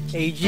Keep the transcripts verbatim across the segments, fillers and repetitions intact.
A G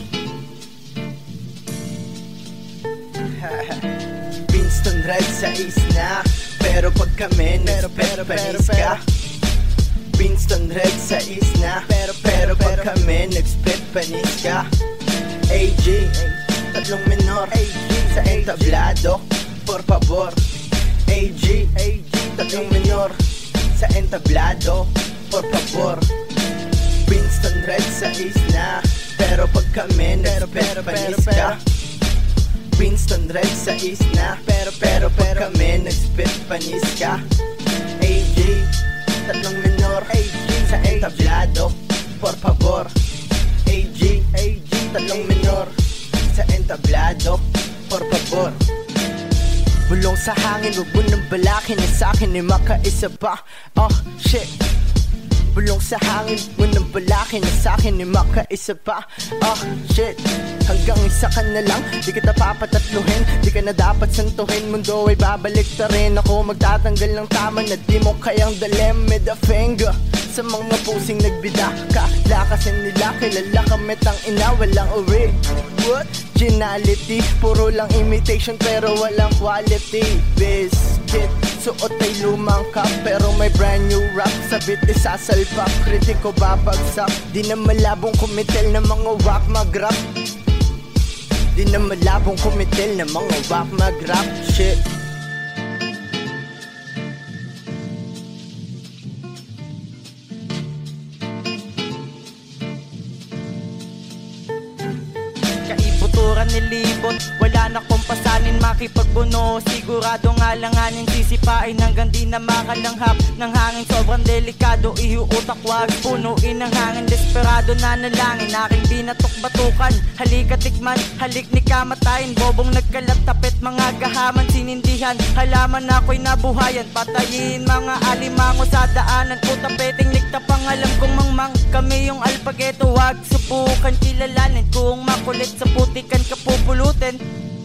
Winston Red sa isna, pero pag kami nag-spit panis ka. Winston Red sa isna, pero, pero pag kami nag-spit panis ka. A G, tatlong minor sa entablado, por favor. A G, tatlong minor sa entablado, por favor. Winston Red sa isna, pero pag kami nag-spit panis ka. Winston Red sa isna, pero pero pag kami nag-spit panis ka. A G, tatlong minor sa entablado, por favor. A G, tatlong minor sa entablado, por favor. Bulong sa hangin, wag mo nang balakin na sa'kin ay makaisa pa. Oh shit. Bulong sa hangin, mo nang balakin na sa'kin ay makaisa pa. Oh shit. Hanggang isa ka na lang, di kita papatatluhin, di ka na dapat santuhin. Mundo ay babalik ta rin, ako magtatanggal ng tama na di mo kayang dalhin. With a finger sa mga pusing nagbida ka, lakasin nila, kilala kami tang ina, walang uri. What? Geniality, puro lang imitation pero walang quality. Biscuit, suot ay lumang cup pero may brand new rap. Sabit isasalpak, kritiko babagsak. Di na malabong kumitel ng mga wak mag-rap. Di na malabong kumitil na mga wak mag-rap shit. Kaibuturan nilibot, wala na kong pasanin makipagbuno. Sigurado nga langanin sisipain hanggang di na makalanghap ng hangin. Sobrang delikado, iuutak wag punuin ng hangin. Desperado na nalangin, aking binatok-batukan. Halika tikman, halik ni kamatayin. Bobong nagkalat tapit, mga gahaman sinindihan. Halaman ako'y nabuhayan, patayin mga alimango sa daanan. O tapeting ligta pang alam kong mangmang. Kami yung alpageto, wag subukan kilalanin. Kung makulit sa putikan kapupulutin.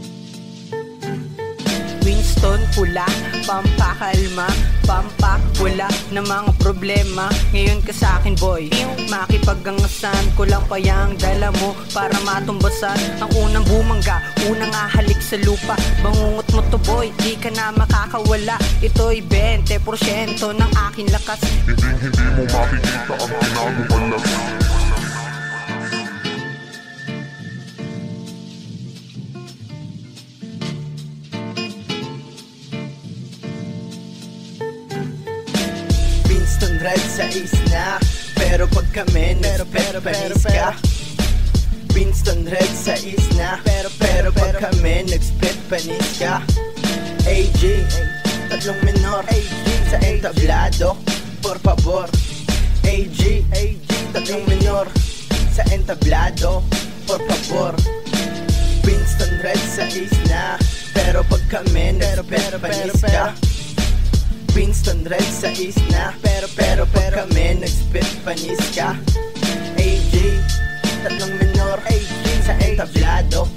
Winston pula, pampakalma, pampawala ng mga problema. Ngayon ka sa'kin boy, makipag-angasan ko lang pa yang dala mo para matumbasan ang unang bumangga, unang ahalik sa lupa. Bangungot mo to boy, di ka na makakawala. Ito'y twenty percent ng aking lakas. Hindi hindi mo makikita ang pinagbabalas. Winston Red sa isna, pero pag kami nag-spit panis ka. Winston Red sa isna, pero pero pag kami nag-spit panis ka. A G, tatlong minor sa entablado, por favor. A G, tatlong minor sa entablado, por favor. Winston Red sa isna, pero pag kami nag-spit panis ka. Winston Red sa isna, pero pero pag kami nag-spit panis ka. A G, tatlong minor sa entablado,